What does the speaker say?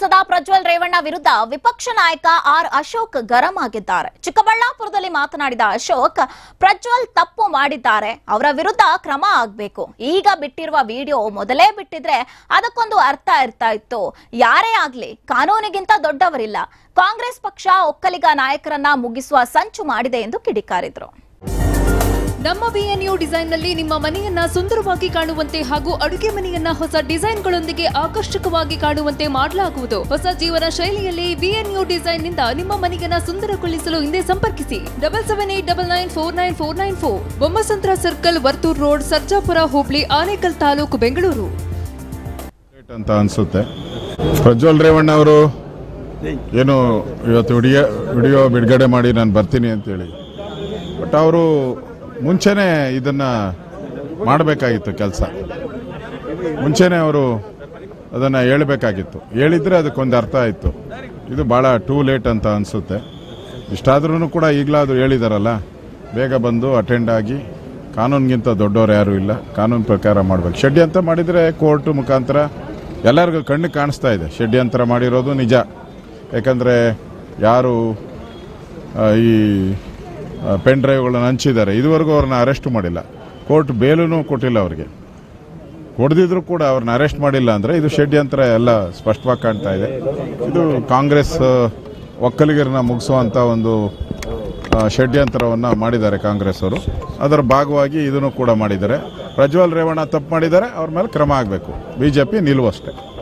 ಸಂಸದ ಪ್ರಜ್ವಲ್ ರೇವಣ್ಣ ವಿರುದ್ಧ ವಿಪಕ್ಷ ನಾಯಕ ಆರ್ ಅಶೋಕ್ ಗರಂ ಆಗಿದ್ದಾರೆ. ಚಿಕ್ಕಬಳ್ಳಾಪುರದಲ್ಲಿ ಮಾತನಾಡಿದ ಅಶೋಕ್, ಪ್ರಜ್ವಲ್ ತಪ್ಪು ಮಾಡಿದ್ದಾರೆ, ಅವರ ವಿರುದ್ಧ ಕ್ರಮ ಆಗಬೇಕು. ಈಗ ಬಿಟ್ಟಿರುವ ವಿಡಿಯೋ ಮೊದಲೇ ಬಿಟ್ಟಿದ್ರೆ ಅದಕ್ಕೊಂದು ಅರ್ಥ ಇರ್ತಾ ಇತ್ತು. ಯಾರೇ ಆಗ್ಲಿ ಕಾನೂನಿಗಿಂತ ದೊಡ್ಡವರಿಲ್ಲ. ಕಾಂಗ್ರೆಸ್ ಪಕ್ಷ ಒಕ್ಕಲಿಗ ನಾಯಕರನ್ನ ಮುಗಿಸುವ ಸಂಚು ಮಾಡಿದೆ ಎಂದು ಕಿಡಿಕಾರಿದ್ರು. ನಮ್ಮ ವಿಎನ್ಯು ಡಿಸೈನ್ನಲ್ಲಿ ನಿಮ್ಮ ಮನೆಯನ್ನ ಸುಂದರವಾಗಿ ಕಾಣುವಂತೆ ಹಾಗೂ ಅಡುಗೆ ಮನೆಯನ್ನ ಹೊಸ ಡಿಸೈನ್ಗಳೊಂದಿಗೆ ಆಕರ್ಷಕವಾಗಿ ಕಾಣುವಂತೆ ಮಾಡಲಾಗುವುದು. ಹೊಸ ಜೀವನ ಶೈಲಿಯಲ್ಲಿ ವಿಎನ್ಯು ಡಿಸೈನ್ನಿಂದ ನಿಮ್ಮ ಮನೆಯನ್ನ ಸುಂದರಗೊಳಿಸಲು ಹಿಂದೆ ಸಂಪರ್ಕಿಸಿ 7789949494 ಬೊಮ್ಮಸಂದ್ರ ಸರ್ಕಲ್, ವರ್ತೂರ್ ರೋಡ್, ಸರ್ಜಾಪುರ ಹೋಬಳಿ, ಆನೇಕಲ್ ತಾಲೂಕು, ಬೆಂಗಳೂರು ಅಂತ ಅನ್ಸುತ್ತೆ. ಪ್ರಜ್ವಲ್ ರೇವಣ್ಣ ಅವರು ಏನು ಇವತ್ತು ವಿಡಿಯೋ ಬಿಡುಗಡೆ ಮಾಡಿ ನಾನು ಬರ್ತೀನಿ ಅಂತೇಳಿ, ಬಟ್ ಅವರು ಮುಂಚೆನೇ ಇದನ್ನು ಮಾಡಬೇಕಾಗಿತ್ತು. ಕೆಲಸ ಮುಂಚೆನೇ ಅವರು ಅದನ್ನು ಹೇಳಬೇಕಾಗಿತ್ತು. ಹೇಳಿದರೆ ಅದಕ್ಕೊಂದು ಅರ್ಥ ಆಯಿತು. ಇದು ಭಾಳ ಟೂ ಲೇಟ್ ಅಂತ ಅನಿಸುತ್ತೆ. ಇಷ್ಟಾದ್ರೂ ಕೂಡ ಈಗಲಾದರೂ ಹೇಳಿದಾರಲ್ಲ, ಬೇಗ ಬಂದು ಅಟೆಂಡ್ ಆಗಿ, ಕಾನೂನಿಗಿಂತ ದೊಡ್ಡವರು ಯಾರೂ ಇಲ್ಲ, ಕಾನೂನು ಪ್ರಕಾರ ಮಾಡಬೇಕು. ಷಡ್ಯಂತ್ರ ಮಾಡಿದರೆ ಕೋರ್ಟ್ ಮುಖಾಂತರ ಎಲ್ಲರಿಗೂ ಕಣ್ಣು ಕಾಣಿಸ್ತಾ ಇದೆ. ಷಡ್ಯಂತ್ರ ಮಾಡಿರೋದು ನಿಜ. ಯಾಕಂದರೆ ಯಾರು ಈ ಪೆನ್ ಡ್ರೈವ್ಗಳನ್ನು ಹಂಚಿದ್ದಾರೆ, ಇದುವರೆಗೂ ಅವ್ರನ್ನ ಅರೆಸ್ಟ್ ಮಾಡಿಲ್ಲ. ಕೋರ್ಟ್ ಬೇಲೂ ಕೊಟ್ಟಿಲ್ಲ ಅವ್ರಿಗೆ. ಕೊಡದಿದ್ರು ಕೂಡ ಅವ್ರನ್ನ ಅರೆಸ್ಟ್ ಮಾಡಿಲ್ಲ ಅಂದರೆ ಇದು ಷಡ್ಯಂತ್ರ ಎಲ್ಲ ಸ್ಪಷ್ಟವಾಗಿ ಕಾಣ್ತಾ ಇದೆ. ಇದು ಕಾಂಗ್ರೆಸ್ ಒಕ್ಕಲಿಗರನ್ನ ಮುಗಿಸುವಂಥ ಒಂದು ಷಡ್ಯಂತ್ರವನ್ನು ಮಾಡಿದ್ದಾರೆ ಕಾಂಗ್ರೆಸ್ ಅವರು. ಅದರ ಭಾಗವಾಗಿ ಇದನ್ನು ಕೂಡ ಮಾಡಿದ್ದಾರೆ. ಪ್ರಜ್ವಲ್ ರೇವಣ್ಣ ತಪ್ಪು ಮಾಡಿದ್ದಾರೆ, ಅವ್ರ ಮೇಲೆ ಕ್ರಮ ಆಗಬೇಕು. BJP ನಿಲುವು ಅಷ್ಟೇ.